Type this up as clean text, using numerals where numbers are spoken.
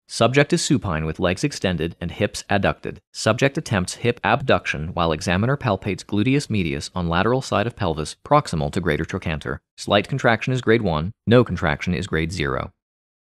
Subject is supine with legs extended and hips adducted. Subject attempts hip abduction while examiner palpates gluteus medius on lateral side of pelvis proximal to greater trochanter. Slight contraction is grade 1, no contraction is grade 0.